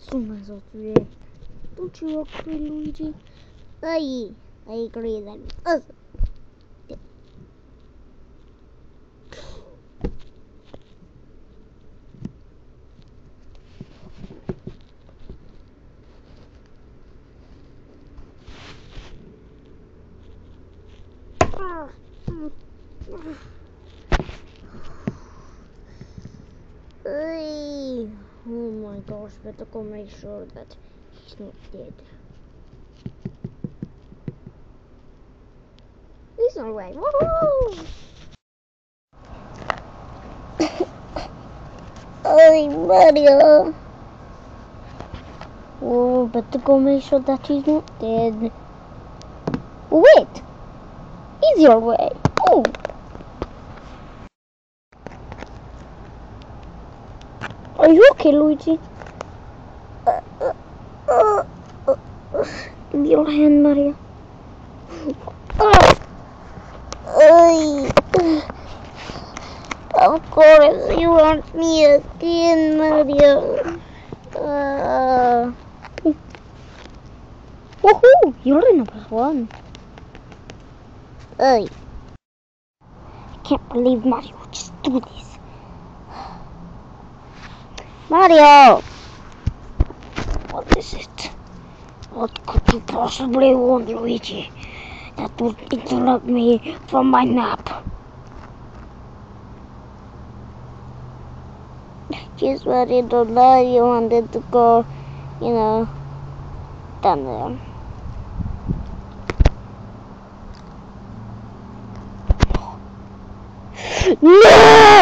so myself today. Don't you agree, Luigi? I agree then. Oh my gosh, better go make sure that he's not dead. He's not away. Woohoo! Hey, Mario! Oh, better go make sure that he's not dead. Wait! He's your way. Oh! Are you okay, Luigi? Give me your hand, Mario. Of course, you want me again, Mario. Woohoo! You're number one. I can't believe Mario would just do this. Mario! What is it? What could you possibly want, Luigi, that would interrupt me from my nap? Just worried or not, you wanted to go, down there. No!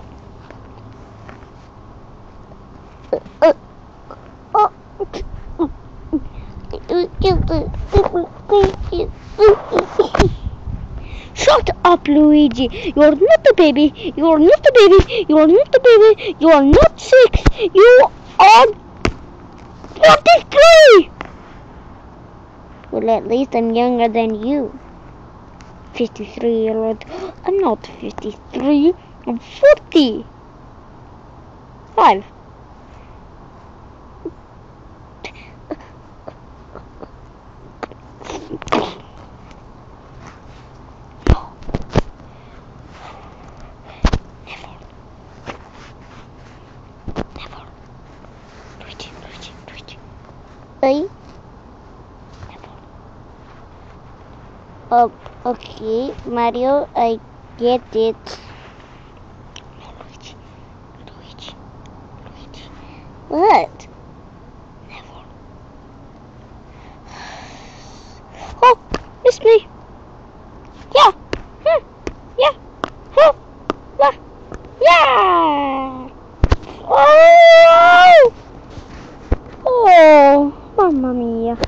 Shut up, Luigi. You're not a baby. You're not a baby. You're not a baby. You are not 6. You are 43. Well, at least I'm younger than you. 53-year-old. I'm not 53. I'm 40. 5. Okay, Mario, I get it. No, Luigi. What? Never. Oh, it's me. Yeah. Yeah. Yeah. Oh, mamma mia.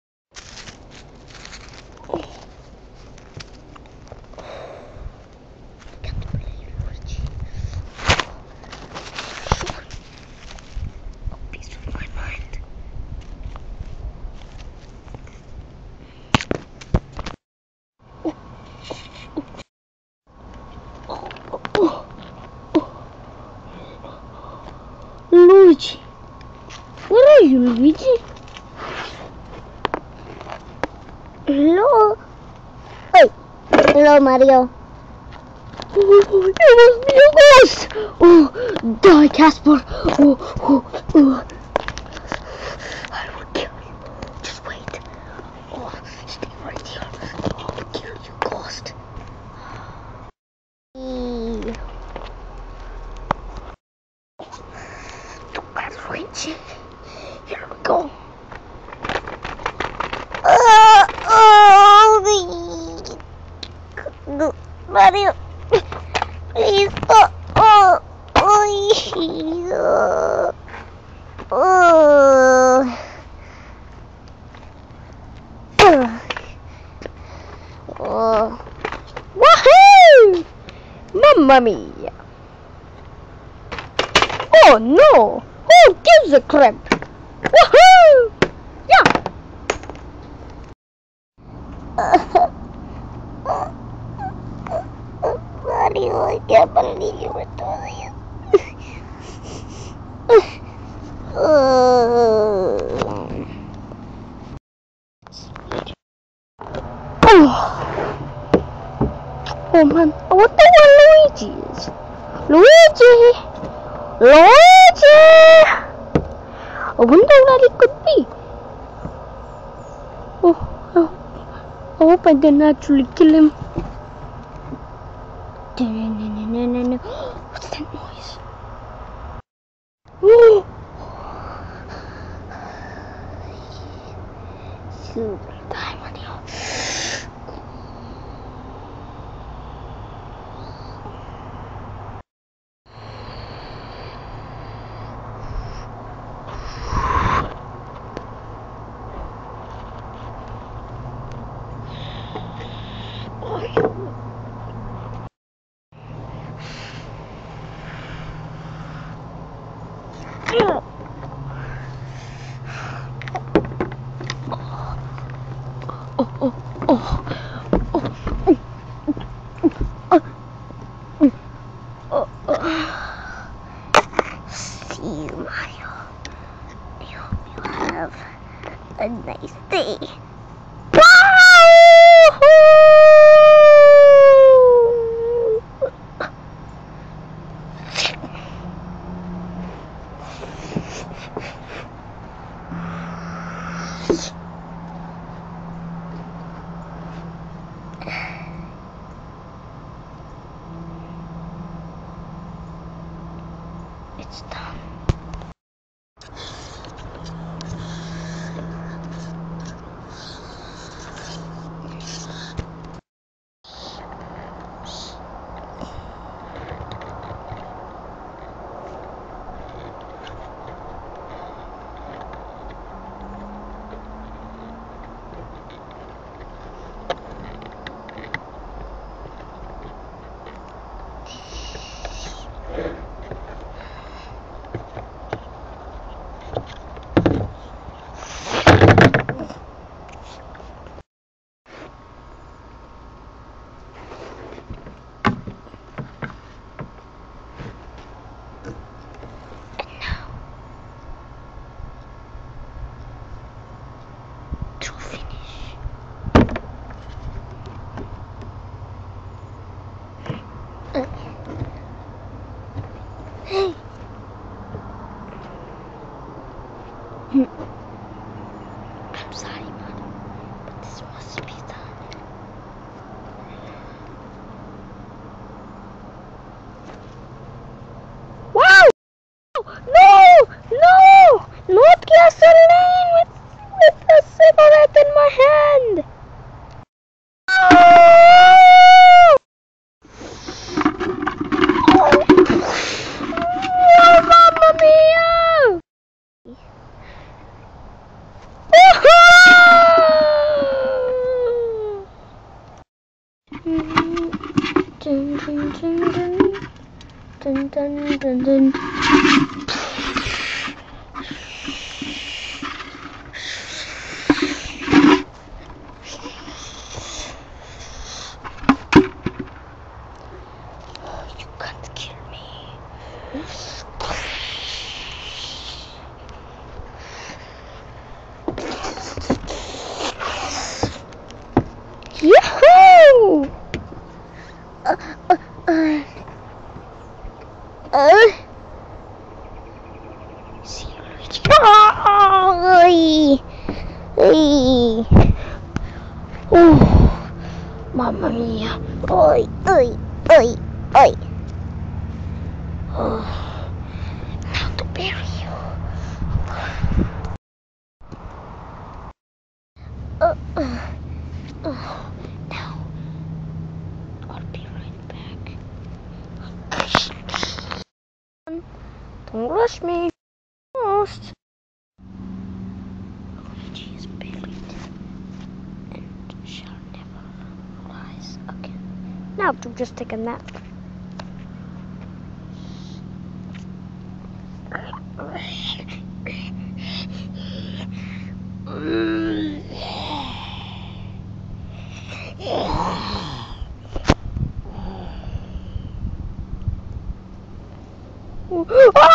Luigi, where are you, Luigi? Hello? Hey, hello, Mario. Oh, it must be a ghost. Oh, die, Casper. Oh. I will kill you. Just wait. Oh, stay right here. I will kill you, ghost. Luigi. Here we go. Mario, please. Woohoo! Mamma mia! Oh no! Who gives a crap? Woohoo! Yeah! Mario, I can't believe you were doing it. Luigi is. Luigi! Luigi! I wonder what it could be. Oh, I hope I didn't actually kill him. What's that noise? Oh! Super diamond. See you, Mario. I hope you have a nice day. It's done. Hey. I'm sorry, Mom, but this must be done. Wow! No! No! Not gasoline with a cigarette in my hand! Mamma mia! Dun, dun, dun, dun. Dun, dun, dun, dun. You can't kill me. Yahoo! See you, Luigi. Oh, mamma mia. Oi, oi, oi, oi. Oh, now to bury you. Now, I'll be right back. Don't rush me. Almost. Luigi is buried and shall never rise again. Now to just take a nap. Ah!